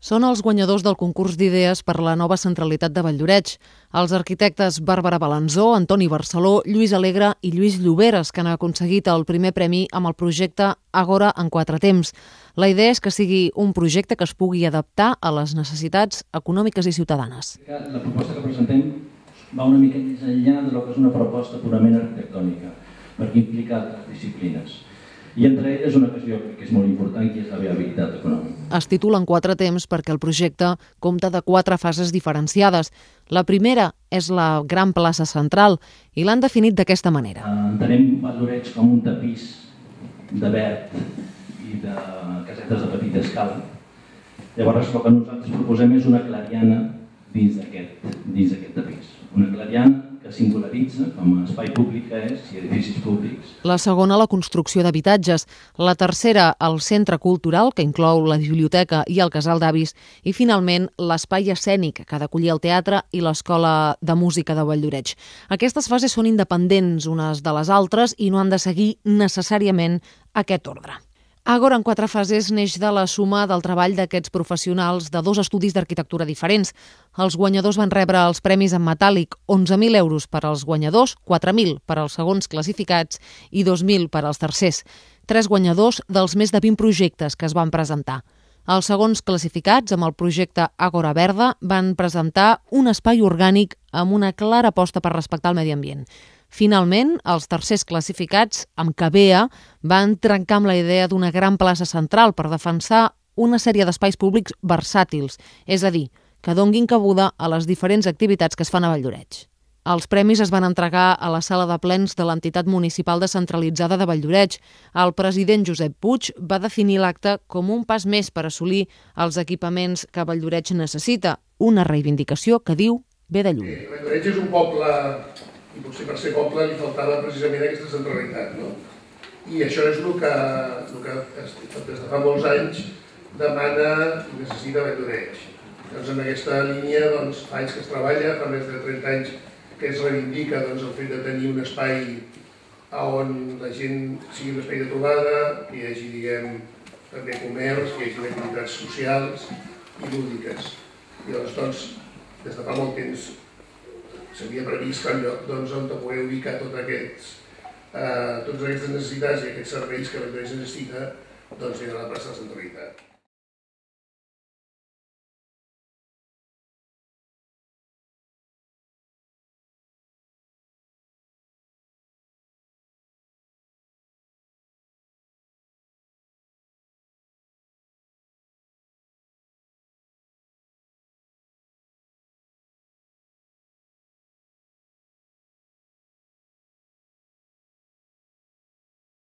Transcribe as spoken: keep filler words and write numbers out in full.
Són els guanyadors del concurs d'idees per la nova centralitat de Valldoreix. Els arquitectes Bàrbara Balanzó, Antoni Barceló, Lluís Alegre i Lluís Lloberes, que han aconseguit el primer premi amb el projecte Àgora en quatre temps. La idea és que sigui un projecte que es pugui adaptar a les necessitats econòmiques i ciutadanes. La proposta que presentem va una mica més enllà de lo que és una proposta purament arquitectònica, perquè implica altres disciplines. I entre elles una qüestió que és molt important, que és la viabilitat econòmica. Es titula en quatre temps perquè el projecte compta de quatre fases diferenciades. La primera és la gran plaça central i l'han definit d'aquesta manera. Entenem Valldoreix com un tapís de verd i de casetes de petita escala. Llavors el que nosaltres proposem és una clariana dins d'aquest tapís. Una clariana que singularitza com a espai públic que és i edificis públics. La segona, la construcció d'habitatges. La tercera, el centre cultural, que inclou la biblioteca i el casal d'avis. I finalment, l'espai escènic, que ha d'acollir el teatre i l'escola de música de Valldoreix. Aquestes fases són independents unes de les altres i no han de seguir necessàriament aquest ordre. Àgora en quatre fases neix de la suma del treball d'aquests professionals de dos estudis d'arquitectura diferents. Els guanyadors van rebre els premis en metàl·lic, onze mil euros per als guanyadors, quatre mil per als segons classificats i dos mil per als tercers. Tres guanyadors dels més de vint projectes que es van presentar. Els segons classificats, amb el projecte Àgora Verda, van presentar un espai orgànic amb una clara aposta per respectar el medi ambient. Finalment, els tercers classificats, amb Cabea, van trencar amb la idea d'una gran plaça central per defensar una sèrie d'espais públics versàtils, és a dir, que donguin cabuda a les diferents activitats que es fan a Valldoreix. Els premis es van entregar a la sala de plens de l'entitat municipal descentralitzada de Valldoreix. El president Josep Puig va definir l'acte com un pas més per assolir els equipaments que Valldoreix necessita, una reivindicació que diu ve de lluny. Valldoreix és un poble, i potser per ser poble li faltava precisament aquesta centralitat, no? I això és el que, el que des de fa molts anys demana i necessita Valldoreix. Doncs en aquesta línia doncs, fa anys que es treballa, fa més de trenta anys que es reivindica doncs, el fet de tenir un espai on la gent sigui un espai de trobada, que hi hagi, diguem, també comerç, que hi hagi activitats socials i lúdiques. I llavors, doncs, des de fa molt temps s'havia previst un lloc doncs, on poder ubicar tots aquests, eh, totes aquestes necessitats i aquests serveis que Valldoreix necessita doncs, a la plaça de centralitat.